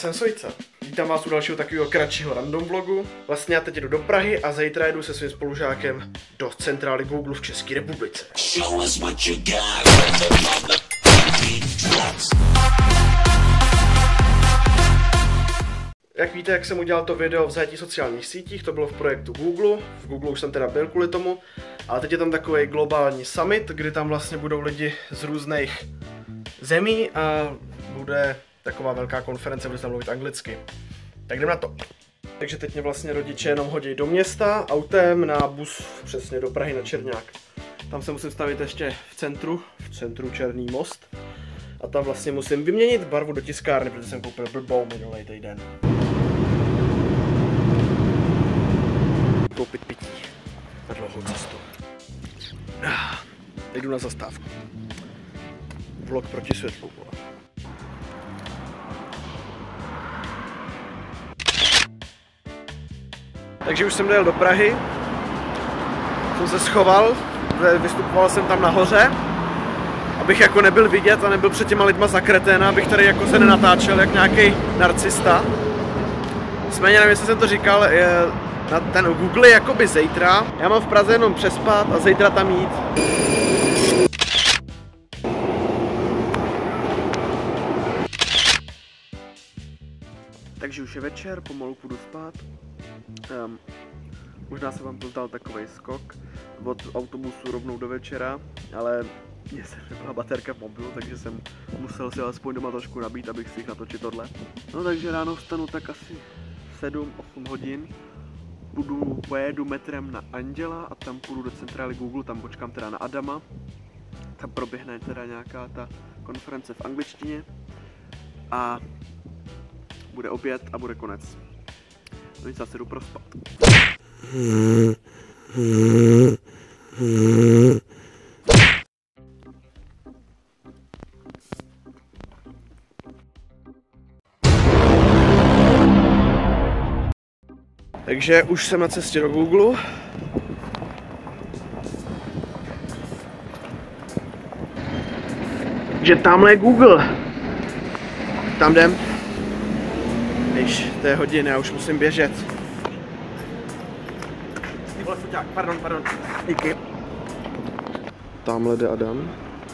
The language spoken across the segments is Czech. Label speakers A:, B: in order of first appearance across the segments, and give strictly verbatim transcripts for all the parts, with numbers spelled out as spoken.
A: jsem Sojca. Vítám vás u dalšího takového kratšího random vlogu. Vlastně já teď jdu do Prahy a zítra jdu se svým spolužákem do centrály Google v České republice. Jak víte, jak jsem udělal to video v zajetí sociálních sítích, to bylo v projektu Google. V Google už jsem teda byl kvůli tomu, ale teď je tam takový globální summit, kdy tam vlastně budou lidi z různých zemí a bude taková velká konference, bude se tam mluvit anglicky. Tak jdem na to. Takže teď mě vlastně rodiče jenom hodí do města autem na bus přesně do Prahy na Černák. Tam se musím stavit ještě v centru, v centru Černý most. A tam vlastně musím vyměnit barvu do tiskárny, protože jsem koupil blbou minulý týden. Koupit pití na dlouhou cestu. Jdu na zastávku. Vlog proti světlu. Takže už jsem dojel do Prahy. Jsem se schoval, vystupoval jsem tam nahoře, abych jako nebyl vidět a nebyl před těma lidma za kreténa, abych tady jako se nenatáčel jak nějaký narcista. Nicméně nevím, jestli jsem to říkal, je, na ten Google je jakoby zítra. Já mám v Praze jenom přespat a zítra tam jít. Takže už je večer, pomalu půjdu spát. Um, možná se vám to zdal takovej skok od autobusu rovnou do večera, ale mě se nebyla baterka v mobilu, takže jsem musel si alespoň doma trošku nabít, abych si natočit tohle. No takže ráno vstanu tak asi sedm osm hodin, půjdu, pojedu metrem na Anděla a tam půjdu do centrály Google, tam počkám teda na Adama. Tam proběhne teda nějaká ta konference v angličtině a bude oběd a bude konec. No nic, zase jdu prospat. Takže už jsem na cestě do Google. Takže tamhle je Google. Tam jdem. Když to je hodiny, já už musím běžet. Pardon, pardon. Díky. Tamhle jde Adam.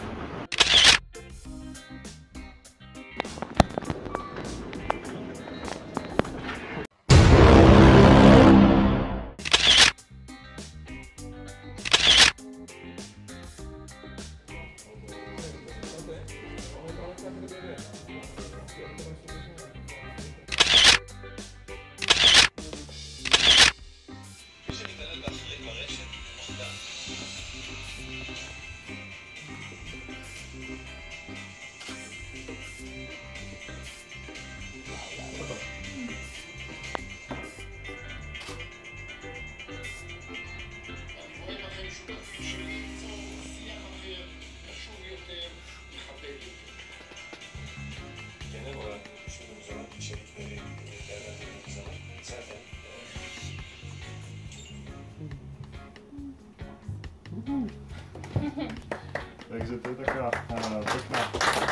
B: Takže to je taková uh, pěkná.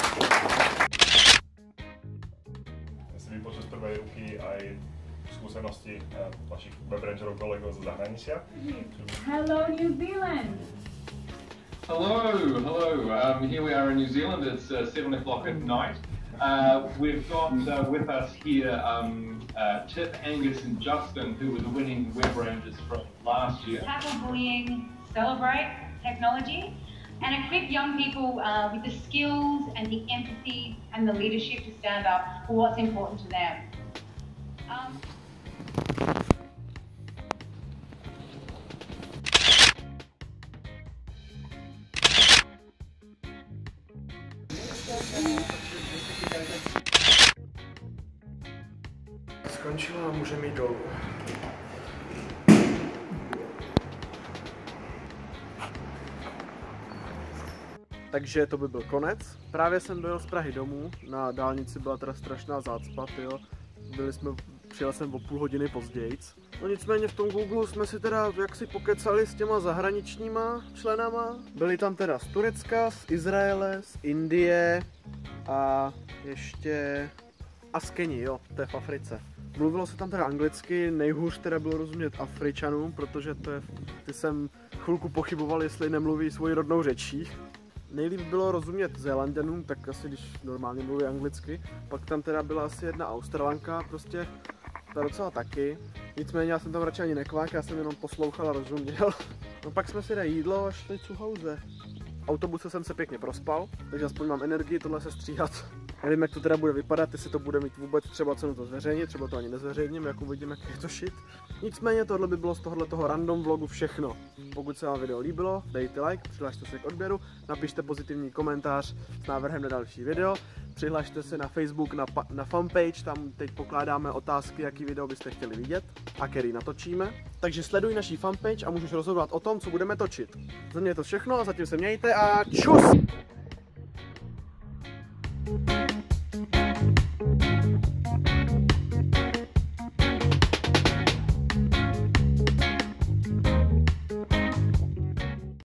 B: Já jsem vypočul z prvé ruky aj skúsenosti uh, vašich webrangerov kolegov zo zahraničia.
C: Hello New Zealand!
D: Hello, hello. Um, here we are in New Zealand. It's uh, seven o'clock at night. Uh, we've got uh, with us here um, uh, Tip, Angus and Justin, who were the winning web rangers from last year.
C: Tackle bullying, celebrate technology, and equip young people uh, with the skills and the empathy and the leadership to stand up for what's important to them. Um,
A: Skončila a můžeme jít dolů. Takže to by byl konec. Právě jsem dojel z Prahy domů, na dálnici byla teda strašná zácpa, jo. Byli jsme, přijel jsem o půl hodiny později. No nicméně v tom Google jsme si teda jaksi pokecali s těma zahraničníma členama. Byli tam teda z Turecka, z Izraele, z Indie a ještě A z Keni, jo, to je v Africe. Mluvilo se tam teda anglicky, nejhůř teda bylo rozumět Afričanům, protože to je, ty jsem chvilku pochyboval, jestli nemluví svoji rodnou řečí. Nejlíp bylo rozumět Zélanďanům, tak asi když normálně mluví anglicky. Pak tam teda byla asi jedna Australanka, prostě ta docela taky. Nicméně já jsem tam radši ani nekvák, já jsem jenom poslouchal a rozuměl. No pak jsme si dali jídlo a šli zu Hause. V autobuse jsem se pěkně prospal, takže aspoň mám energii tohle se stříhat. Nevím, jak to teda bude vypadat, jestli to bude mít vůbec třeba cenu to zveřejnit, třeba to ani nezveřejním, jak uvidím, jak je to shit. Nicméně tohle by bylo z tohohle toho random vlogu všechno. Pokud se vám video líbilo, dejte like, přihlašte se k odběru, napište pozitivní komentář s návrhem na další video, přihlašte se na Facebook, na, na fanpage, tam teď pokládáme otázky, jaký video byste chtěli vidět a který natočíme. Takže sleduj naší fanpage a můžeš rozhodovat o tom, co budeme točit. Za mě je to všechno a zatím se mějte a čus!